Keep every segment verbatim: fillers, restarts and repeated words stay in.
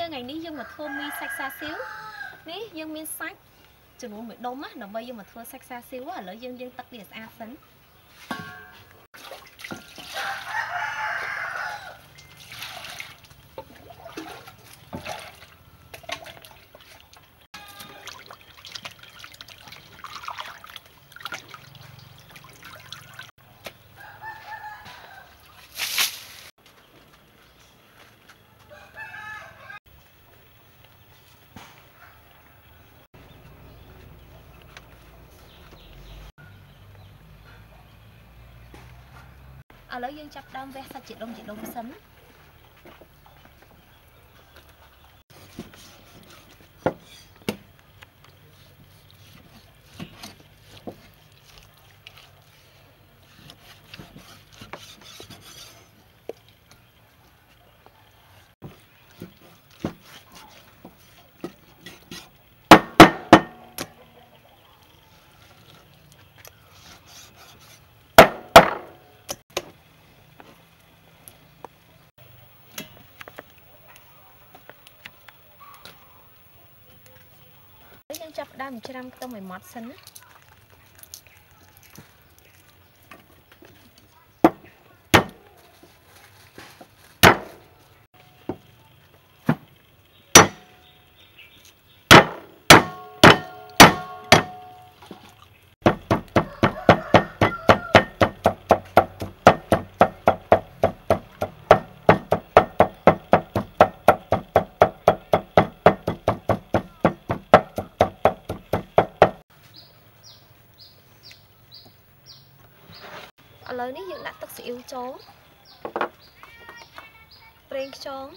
nơi ngày ní dương mà thua mi sạch xa xíu ní dương miên sách chừng uống bị đốm á nó bây giờ mà thua sạch xa xíu ở lỡ dương dương tắc địa xa phấn ở lỡ dương chập đâm ve sạch chị đông chị đông sấn dương chập đâm cho năm tao mày mót sấn ở lời ní dương đã tắc sĩ yêu chó preng chó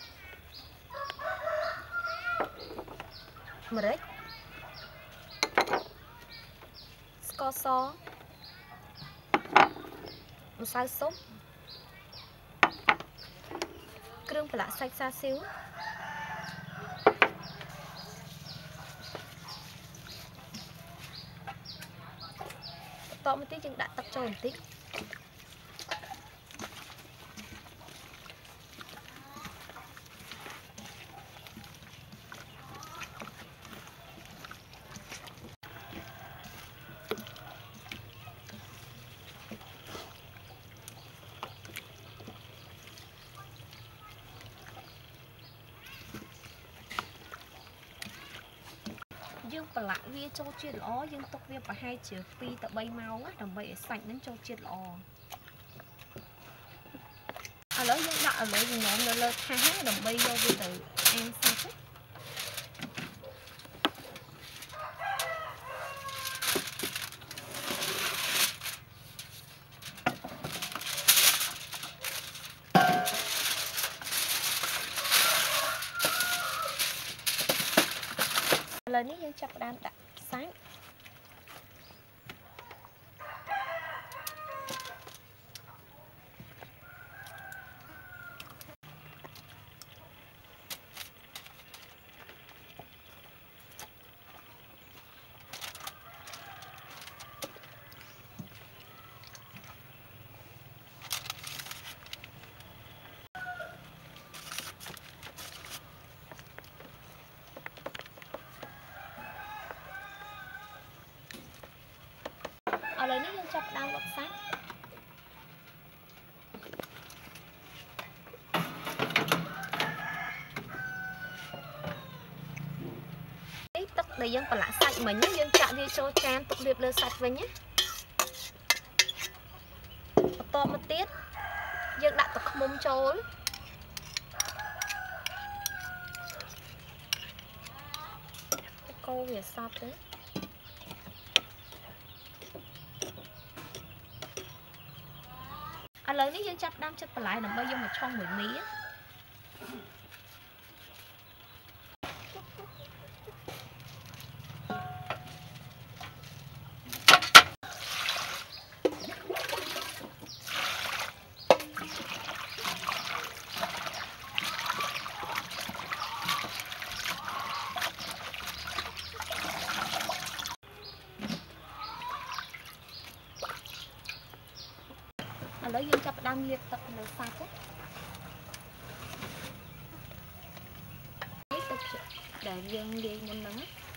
mà đấy sco so một sao sốt krương phải lại sạch xa xíu to một tí chừng đã tắc cho một tí dương và lại vi cho chuyện ló dương tục việc và hai chữ phi tập bay mau á đồng bậy sạch đến cho chuyện lò ở lỡ dương đạo ở lỡ dương nhóm lơ lơ khá đồng bay vô vi từ em sang thích lời ní dương chập đam đặt sáng ở lời ní dương chập đam đặt sáng tức để dân còn lại sạch mình nhé dân chạm đi cho chan tục điệp lên sạch về nhé to một tiết dân đặt tập mông trốn câu về sao đấy à lời ní dân chập đam chất lại nằm bao nhiêu mà trong mười mí lấy dương chập đang liệt tập lời sạch ấy. ដែលយើងលាយមុនហ្នឹង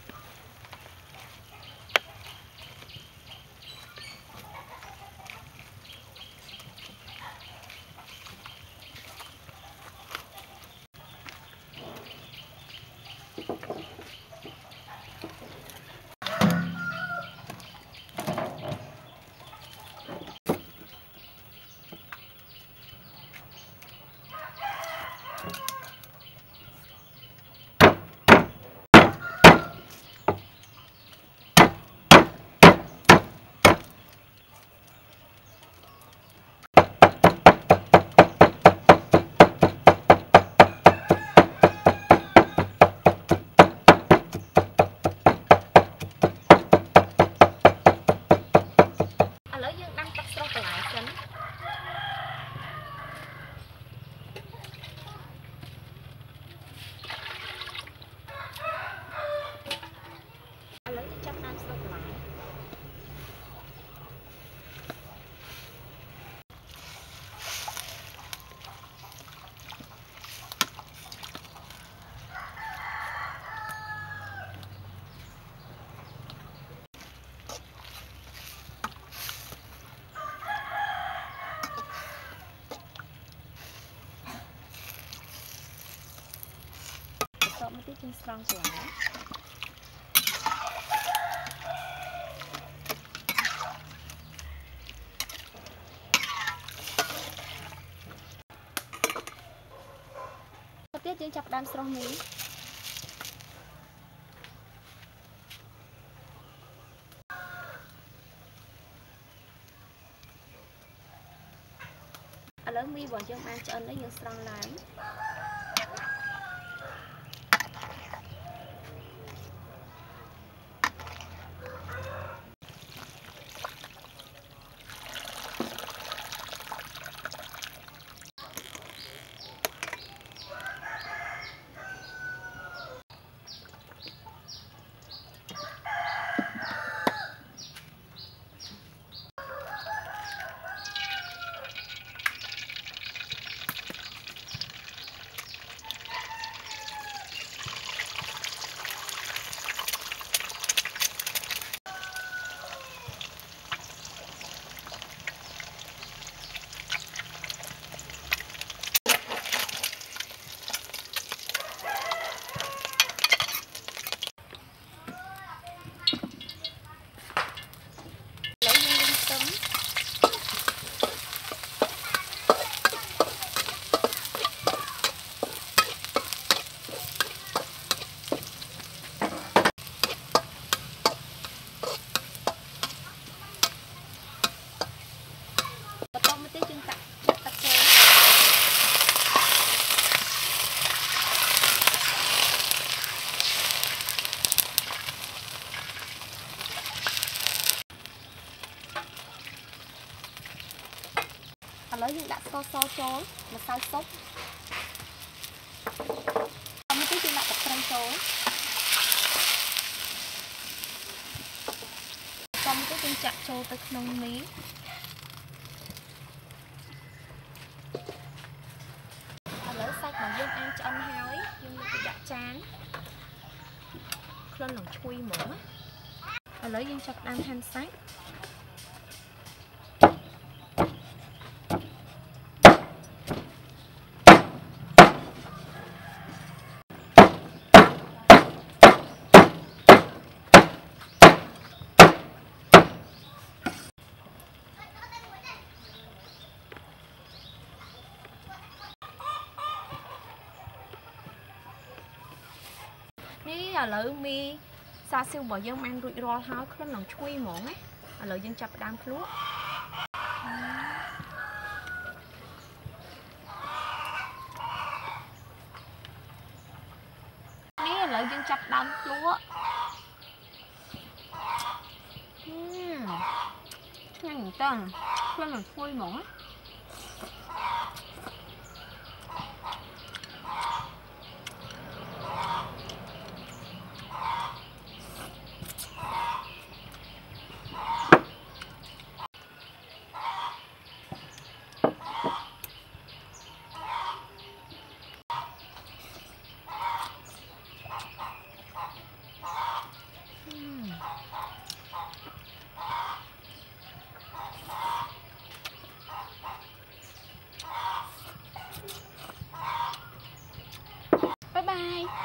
Một tí trên strong của nó. Một tí trên chọc đam strong mí. Ở lớn mi bỏ trong ăn cho lấy những strong lắm. Lấy những đã so so chối mà sao sốt không tí chúng ta tập trăng chối xong cái chân chặt trôi tới nông mí lấy sạch mà dương ăn cho ăn heo ấy nhưng mà cái đã chán lên lòng chui mỡ lấy dương chặt đang than sách. Ní là lợi mi xa siêu bỏ dân mang rụi ro tháo khá lòng chui mỏng ấy là lợi dân chập đam lúa ní là lợi dân chập đam lúa nhanh người ta khá lòng chui mỏng ấy. bye.